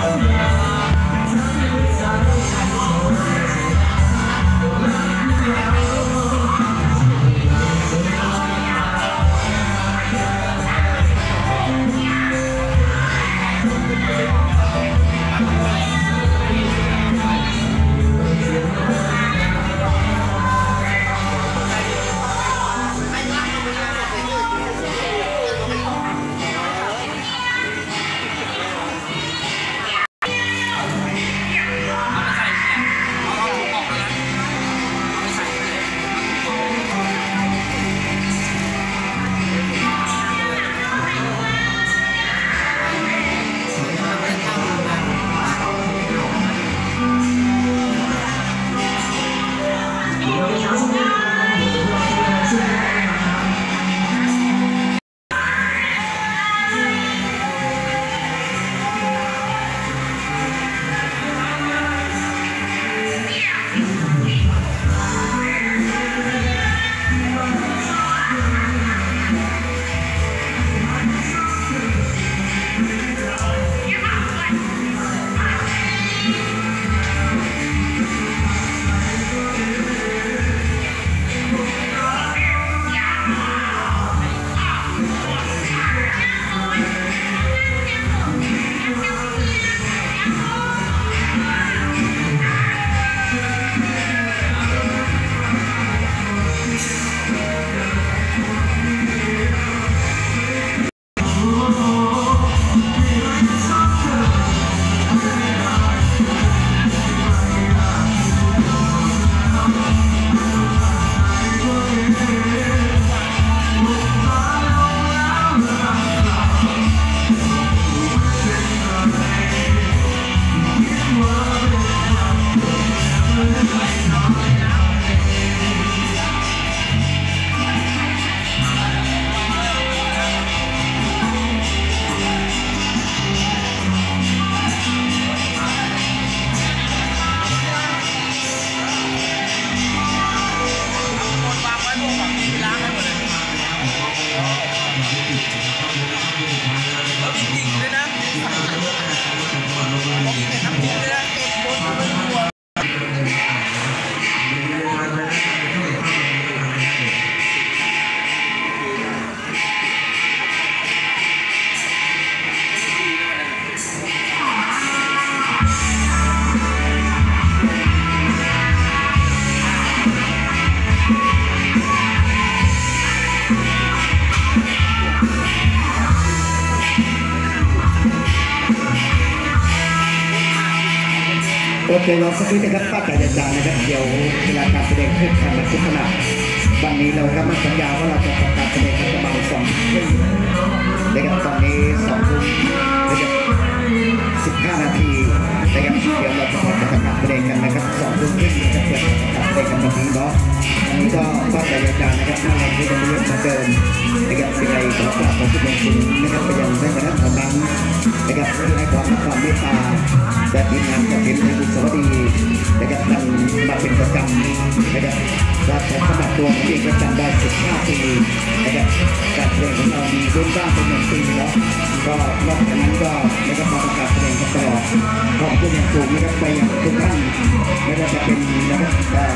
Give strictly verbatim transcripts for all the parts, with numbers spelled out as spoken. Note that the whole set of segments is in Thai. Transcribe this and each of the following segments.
โอเคเราสักนิดนะครับป้าจ่ายจานนะครับเดี๋ยวเวลาการแสดงขึ้นทางนักศึกษาวันนี้เราครับมันสัญญาว่าเราจะทำการแสดงกันประมาณสองทุ่มนะครับตอนนี้สองทุ่มนะครับสิบห้านาทีนะครับเดี๋ยวเราจะทำการแสดงกันนะครับสองทุ่มครึ่งจะเปิดการแสดงกันวันนี้เนาะอันนี้ก็ป้าจ่ายจานนะครับน่ารักที่จะเลือกมาเดินนะครับสิ่งใดขอกราบขอบคุณอย่างสูงนะครับไปยังท่านคณะทำนั้นนะครับที่ให้ความความเมตตาและทีมงานกับทีมในบุษบดีนะครับนำมาเป็นประจำนะครับและผมสมัครตัวผมเองก็จำได้สิบห้าปีนะครับการแสดงของเรามีรุ่นบ้างเป็นหนึ่งปีแล้วก็นอกจากนั้นก็นะครับมาประกาศแสดงกันตลอดขอบคุณอย่างสูงนะครับไปยังทุกท่านไม่ว่าจะเป็นนะครับ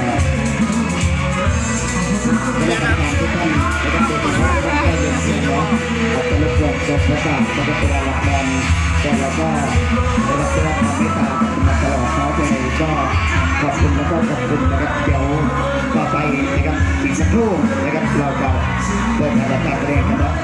และทางทุกท่านนะครับโดยเฉพาะท่านได้เรียนเสียงเนาะอัตลักษณ์ของสดประสาทนะครับตัวละครแต่เราก็ได้รับความเมตตามาตลอดเนาะยังไงก็ขอบคุณแล้วก็ขอบคุณนะครับเดี๋ยวต่อไปนะครับอีกสักครู่นะครับเราจะเปิดการแสดงกันแล้ว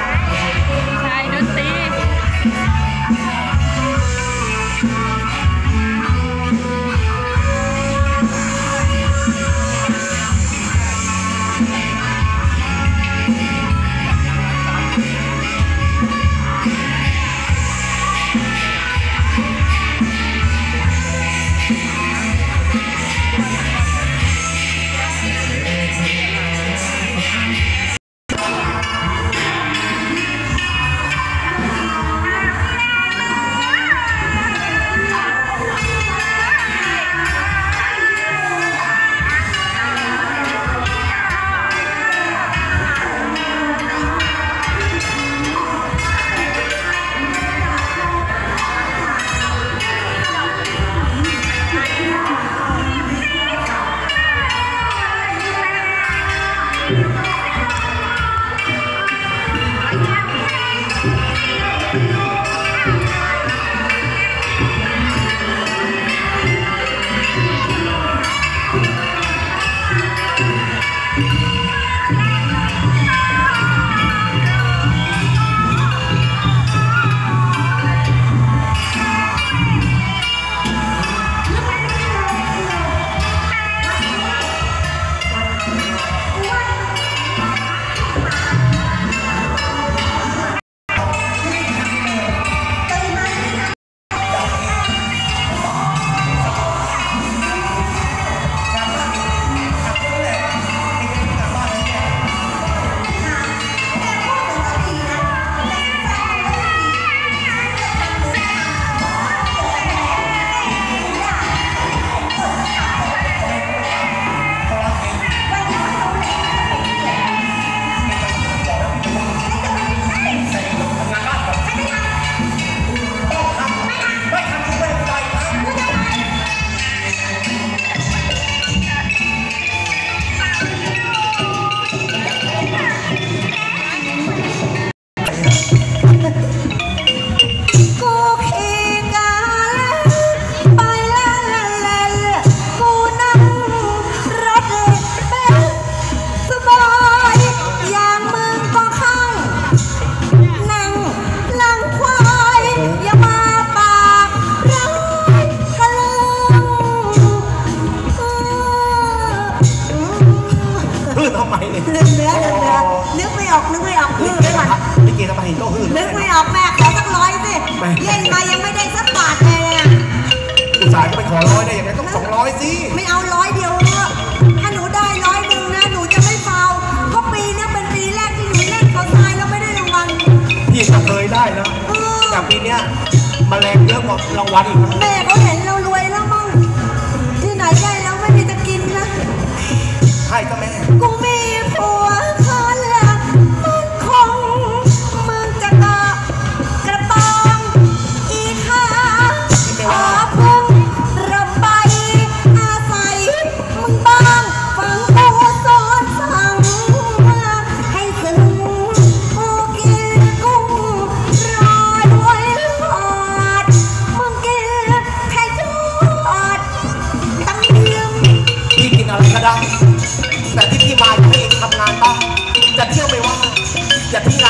ชายดนตรีทำไมเนี่ยลืมเนื้อลืมเนื้อนึกไม่ออกนึกไม่ออกคือไม่หวั่นลิเกทำไมเห็นโต้หื้อนึกไม่ออกแม่ขอสักร้อยสิเล่นมายังไม่ได้สักบาทเลยนะอุตส่าห์ก็ไปขอร้อยได้ยังไงต้องสองร้อยสิไม่เอาร้อยเดียวถ้าหนูได้ร้อยหนึ่งนะหนูจะไม่เฝ้าเพราะปีนี้เป็นปีแรกที่หนูเล่นเขาทรายแล้วไม่ได้รางวัลพี่ก็เคยได้นะแต่ปีเนี้ยแมลงเยอะกว่ารางวัลอีกนะแม่เขาเห็นเรารวยแล้วมั้งที่ไหนได้แล้วไม่มีจะกินนะใช่ก็แม่กูมีผัวคนละมันคงมึงจะกะกระปองอีกค่ะขอพึ่งระบายอาศัยมึงบ้างฟังกูสอนสั่งให้ซึ้งกูกินกุ้งรอด้วยหอดมึงกินแค่ยอดตั้งเดียมพี่กินอะไรก็ได้แต่ที่พี่มาให้ทำงานบ้างจะเที่ยวไม่ว่าจะทิ้ง